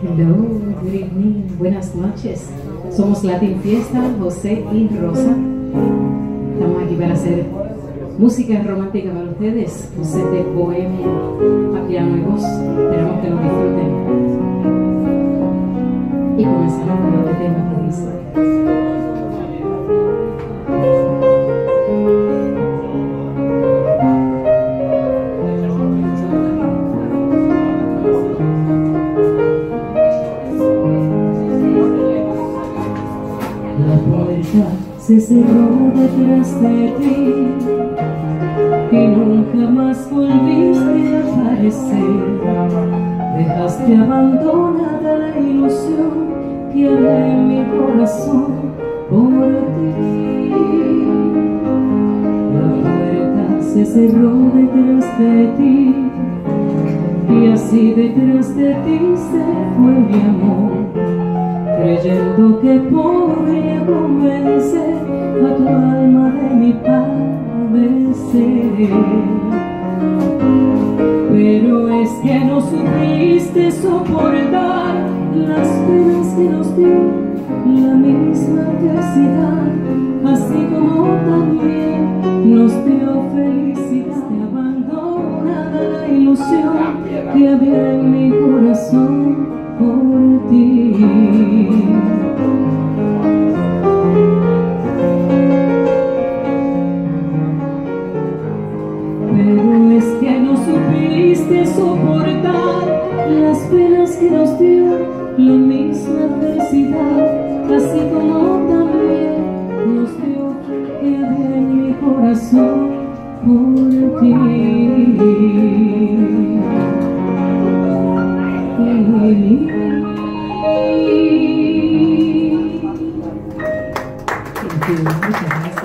Hello, good evening, buenas noches. Somos Latin Fiesta, José y Rosa. Estamos aquí para hacer música romántica para ustedes, un set de bohemia a piano y voz. Esperamos que lo disfruten. Y comenzamos con este tema que dice: la puerta se cerró detrás de ti y nunca más volviste a aparecer. Dejaste abandonada la ilusión que había en mi corazón por ti. La puerta se cerró detrás de ti y así detrás de ti se fue mi amor, creyendo que podría convencer a tu alma de mi padecer. Pero es que no supiste soportar las penas que nos dio la misma adversidad, así como también nos dio felicidad. Abandonada la ilusión que había en mi corazón por ti. Pero es que no supiste soportar las penas que nos dio la misma adversidad, así como también nos dio que había en mi corazón por ti. Muchas gracias.